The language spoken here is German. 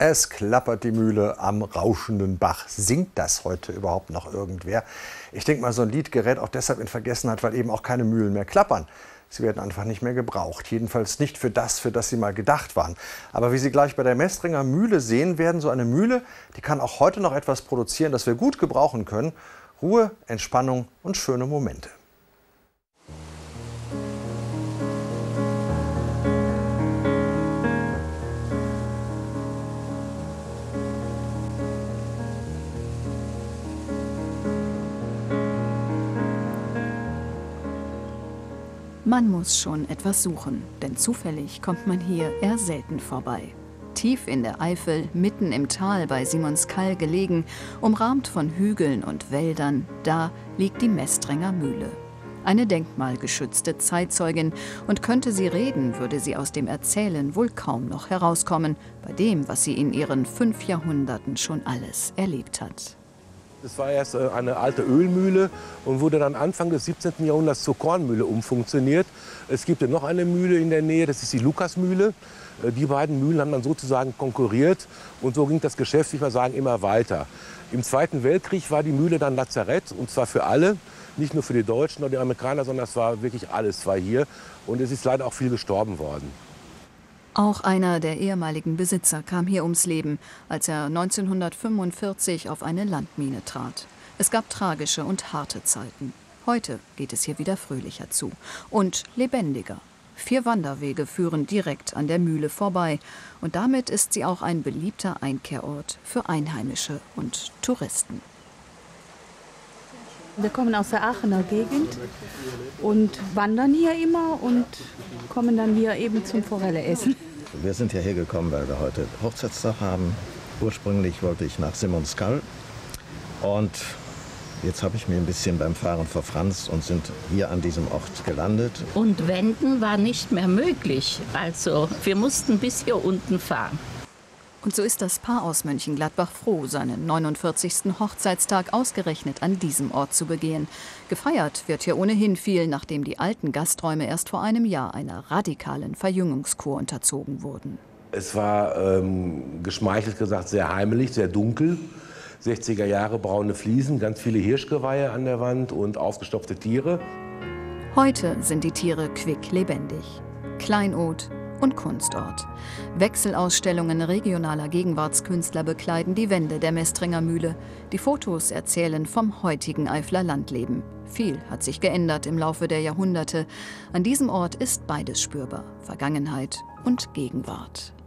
Es klappert die Mühle am rauschenden Bach. Singt das heute überhaupt noch irgendwer? Ich denke mal, so ein Lied gerät auch deshalb in Vergessenheit, weil eben auch keine Mühlen mehr klappern. Sie werden einfach nicht mehr gebraucht. Jedenfalls nicht für das sie mal gedacht waren. Aber wie Sie gleich bei der Mestringer Mühle sehen werden, so eine Mühle, die kann auch heute noch etwas produzieren, das wir gut gebrauchen können. Ruhe, Entspannung und schöne Momente. Man muss schon etwas suchen, denn zufällig kommt man hier eher selten vorbei. Tief in der Eifel, mitten im Tal bei Simonskall gelegen, umrahmt von Hügeln und Wäldern, da liegt die Mestringer Mühle. Eine denkmalgeschützte Zeitzeugin, und könnte sie reden, würde sie aus dem Erzählen wohl kaum noch herauskommen, bei dem, was sie in ihren 5 Jahrhunderten schon alles erlebt hat. Es war erst eine alte Ölmühle und wurde dann Anfang des 17. Jahrhunderts zur Kornmühle umfunktioniert. Es gibt ja noch eine Mühle in der Nähe, das ist die Lukasmühle. Die beiden Mühlen haben dann sozusagen konkurriert und so ging das Geschäft, ich mal sagen, immer weiter. Im Zweiten Weltkrieg war die Mühle dann Lazarett, und zwar für alle, nicht nur für die Deutschen oder die Amerikaner, sondern es war wirklich alles war hier, und es ist leider auch viel gestorben worden. Auch einer der ehemaligen Besitzer kam hier ums Leben, als er 1945 auf eine Landmine trat. Es gab tragische und harte Zeiten. Heute geht es hier wieder fröhlicher zu und lebendiger. 4 Wanderwege führen direkt an der Mühle vorbei, und damit ist sie auch ein beliebter Einkehrort für Einheimische und Touristen. Wir kommen aus der Aachener Gegend und wandern hier immer und kommen dann hier eben zum Forelle essen. Wir sind hierher gekommen, weil wir heute Hochzeitstag haben. Ursprünglich wollte ich nach Simonskall, und jetzt habe ich mir ein bisschen beim Fahren verfranst und sind hier an diesem Ort gelandet. Und wenden war nicht mehr möglich, also wir mussten bis hier unten fahren. Und so ist das Paar aus Mönchengladbach froh, seinen 49. Hochzeitstag ausgerechnet an diesem Ort zu begehen. Gefeiert wird hier ohnehin viel, nachdem die alten Gasträume erst vor einem Jahr einer radikalen Verjüngungskur unterzogen wurden. Es war, geschmeichelt gesagt, sehr heimelig, sehr dunkel. 60er Jahre braune Fliesen, ganz viele Hirschgeweihe an der Wand und aufgestopfte Tiere. Heute sind die Tiere quicklebendig. Kleinod und Kunstort. Wechselausstellungen regionaler Gegenwartskünstler bekleiden die Wände der Mestringer Mühle. Die Fotos erzählen vom heutigen Eifler Landleben. Viel hat sich geändert im Laufe der Jahrhunderte. An diesem Ort ist beides spürbar: Vergangenheit und Gegenwart.